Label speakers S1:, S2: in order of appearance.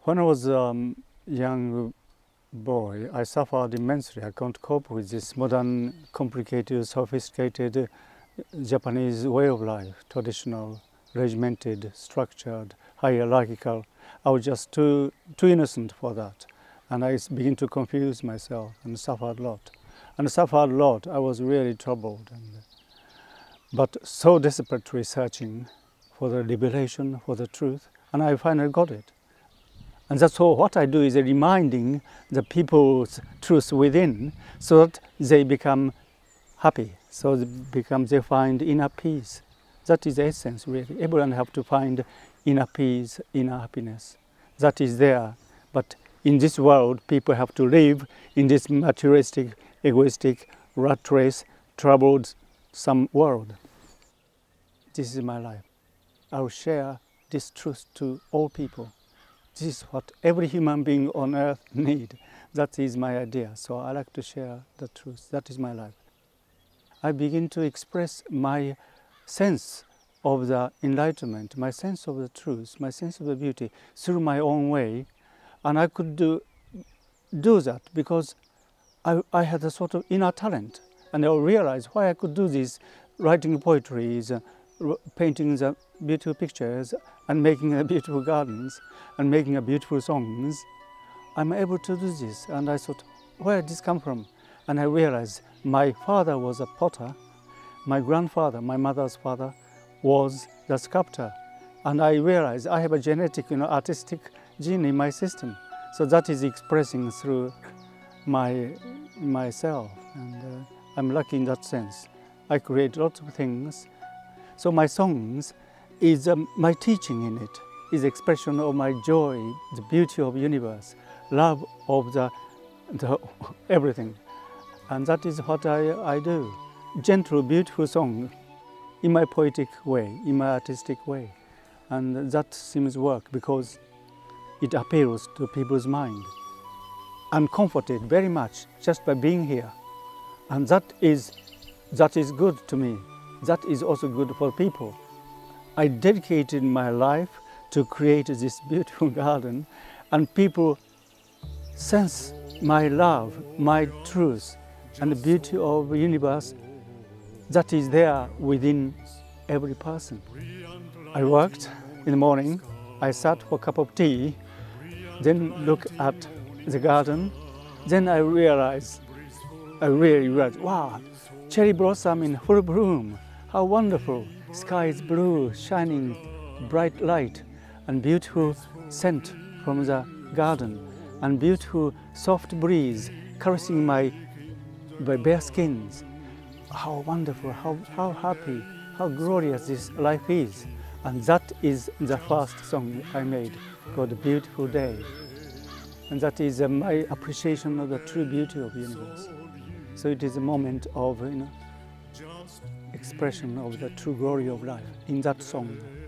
S1: When I was a young boy, I suffered immensely. I can't cope with this modern, complicated, sophisticated Japanese way of life, traditional, regimented, structured, hierarchical. I was just too innocent for that. And I began to confuse myself and suffered a lot. And suffered a lot. I was really troubled. But so desperately searching for the liberation, for the truth, and I finally got it. And that's all. What I do is reminding the people's truth within, so that they become happy, so they find inner peace. That is the essence, really. Everyone have to find inner peace, inner happiness. That is there. But in this world, people have to live in this materialistic, egoistic, rat race, troubled some world. This is my life. I will share this truth to all people. This is what every human being on earth needs. That is my idea. So I like to share the truth. That is my life. I begin to express my sense of the enlightenment, my sense of the truth, my sense of the beauty through my own way. And I could do that because I had a sort of inner talent. And I realized why I could do this, writing poetry, painting the beautiful pictures and making beautiful gardens and making beautiful songs. I'm able to do this, and I thought, where did this come from? And I realized my father was a potter, my grandfather, my mother's father, was the sculptor, and I realized I have a genetic, artistic gene in my system, so that is expressing through myself, and I'm lucky in that sense. I create lots of things. So my songs is my teaching in it, is expression of my joy, the beauty of the universe, love of the everything. And that is what I do. Gentle, beautiful song in my poetic way, in my artistic way. And that seems to work because it appeals to people's mind. I'm comforted very much just by being here. And that is good to me. That is also good for people. I dedicated my life to create this beautiful garden, and people sense my love, my truth, and the beauty of the universe that is there within every person. I worked in the morning, I sat for a cup of tea, then looked at the garden, then I really realized, wow, cherry blossom in full bloom. How wonderful! Sky is blue, shining bright light, and beautiful scent from the garden, and beautiful soft breeze caressing my bare skins. How wonderful! How happy! How glorious this life is! And that is the first song I made called "Beautiful Day," and that is my appreciation of the true beauty of the universe. So it is a moment of expression of the true glory of life in that song.